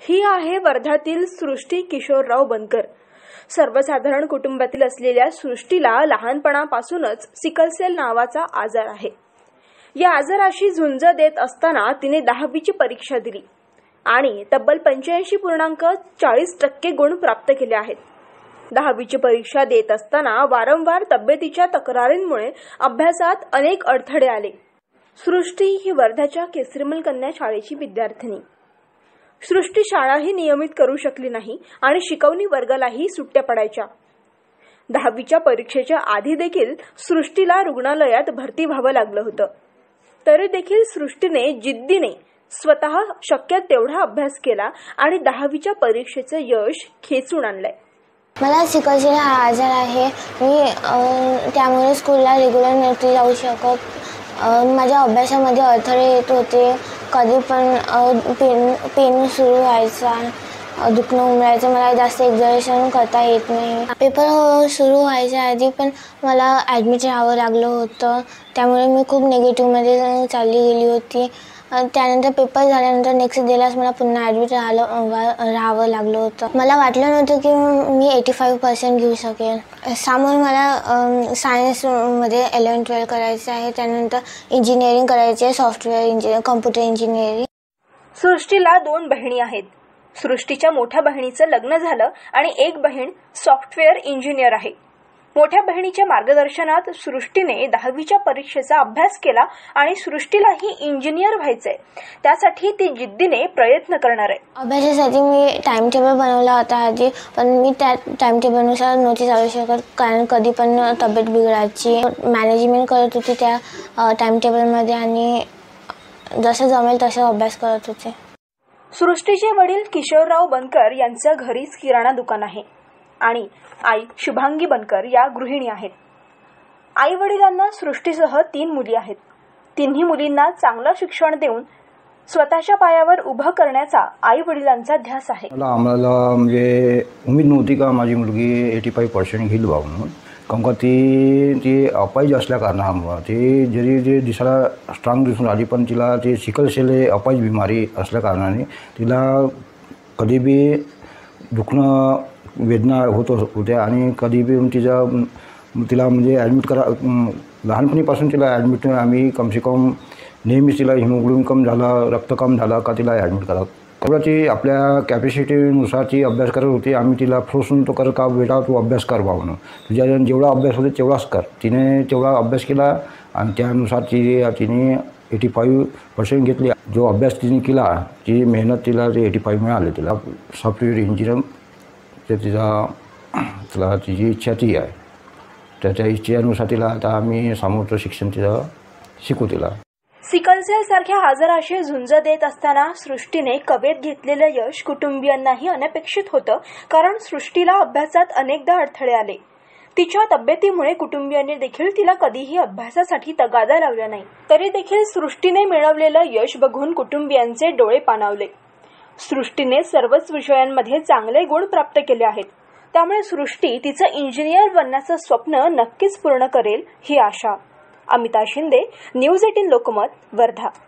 ही आहे वर्ध्यातील सृष्टी किशोरराव बनकर। सर्वसाधारण कुटुंबातील असलेल्या सृष्टीला लहानपणापासूनच सिकलसेल नावाचा आजार आहे। या आजाराशी झुंज देत असताना तिने 10वीची परीक्षा दिली आणि तब्बल 85.40% गुण प्राप्त केले आहेत। 10वीची परीक्षा देत असताना वारंवार तब्येतीच्या तक्रारींमुळे अभ्यासात अनेक अडथळे आले। सृष्टी ही वर्ध्याच्या केसरीमल कन्या शाळेची विद्यार्थिनी। सृष्टी शाळाही नियमित करू शकली नाही आणि शिकवणी वर्गालाही सुट्ट्या पडायच्या। 10वीच्या परीक्षेच्या आधी देखील सृष्टीला रुग्णालयात भरती व्हावं लागलं होतं। तरी देखील सृष्टीने जिद्दीने स्वतः शक्य तेवढा अभ्यास केला आणि 10वीच्या परीक्षेचं यश खेचून आणलंय। मला सिकलसेल हा आजार आहे। मी त्यामुळे स्कूलला रेग्युलर नव्हते जाऊ शकत। माझ्या अभ्यासामध्ये अडथळे येत होते। कधी पण पेन सुरू व्हायचा, दुखणं उमरायचं, मला जास्त एक्झर्शन करता येत नाही। पेपर सुरू व्हायच्या आधी पण मला ॲडमिट राहावं लागलं होतं, त्यामुळे मी खूप निगेटिव्हमध्ये चालली गेली होती। त्यानंतर पेपर झाल्यानंतर नेक्स्ट डेलाच मला पुन्हा ॲडमिट राहावं लागलं होतं। मला वाटलं नव्हतं की मी 85% घेऊ शकेन। समोर मला सायन्समध्ये 11-12 करायचं आहे, त्यानंतर इंजिनिअरिंग करायची आहे, सॉफ्टवेअर इंजिनिअरिंग, कम्प्युटर इंजिनिअरिंग। सृष्टीला 2 बहिणी आहेत। सृष्टीच्या मोठ्या बहिणीचं लग्न झालं आणि एक बहीण सॉफ्टवेअर इंजिनियर आहे। मोठ्या बहिणीच्या मार्गदर्शनात सृष्टीने 10वीच्या परीक्षेचा अभ्यास केला आणि सृष्टीलाही इंजिनियर व्हायचंय, त्यासाठी ती जिद्दीने प्रयत्न करणार आहे। अभ्यासासाठी मी टाइम टेबल बनवला होता आधी, पण मी त्या टाइम टेबलनुसार नव्हती चालू शकत, कारण कधी पण तब्येत बिघडायची। मॅनेजमेंट करत होती त्या टाइम टेबलमध्ये आणि जसं जमेल तसं अभ्यास करत होते। सृष्टीचे वडील किशोरराव बनकर यांचं घरीच किराणा दुकान आहे आणि आई शुभांगी बनकर या गृहिणी आहेत। आई वडिलांना सृष्टीसह 3 मुली आहेत। तिन्ही मुलींना चांगलं शिक्षण देऊन स्वतःच्या पायावर उभं करण्याचा आई वडिलांचा ध्यास आहे। आम्हाला म्हणजे उमेद नव्हती का माझी मुलगी 85% घेईल बा म्हणून, कारण का ती अपाहिज असल्या कारणामुळे ती जरी दिसायला स्ट्रॉंग दिसून आली, पण तिला ती सिकलसेल अपाहिज बिमारी असल्या कारणाने तिला कधी बी दुखणं वेदना होत होत्या आणि कधी बी तिला म्हणजे ॲडमिट लहानपणीपासून तिला ॲडमिट आम्ही कमसे कम नेहमीच तिला हिमोग्लोबिन कम झालं, रक्त कम झालं का तिला ॲडमिट करा। तेवढं ती आपल्या कॅपॅसिटीनुसार ती अभ्यास करत होती। आम्ही तिला फोर्सून तो कर का बेटा तू अभ्यास कर बा म्हणून, तुझ्या जेवढा अभ्यास होते तेवढाच कर। तिने तेवढा अभ्यास केला आणि त्यानुसार तिने 85% घेतली। जो अभ्यास तिने केला ती मेहनत तिला ते 85 मिळाले। तिला सॉफ्टवेअर इंजिनिअर ते तिला तिची इच्छा ती आहे, त्याच्या इच्छेनुसार तिला आता आम्ही समोरचं शिक्षण तिला शिकू तिला। सिकलसेल सारख्या आजाराशी झुंज देत असताना सृष्टीने कवेत घेतलेलं यश कुटुंबियांनाही अनपेक्षित होतं, कारण सृष्टीला अभ्यासात अनेकदा अडथळे आले। तिच्या तब्येतीमुळे कुटुंबियांनी देखील तिला कधीही अभ्यासासाठी तगादा लावला नाही। तरी देखील सृष्टीने मिळवलेलं यश बघून कुटुंबियांचे डोळे पाणावले। सृष्टीने सर्वच विषयांमध्ये चांगले गुण प्राप्त केले आहेत, त्यामुळे सृष्टी तिचं इंजिनियर बनण्याचं स्वप्न नक्कीच पूर्ण करेल ही आशा। अमिता शिंदे, न्यूज 18 लोकमत, वर्धा।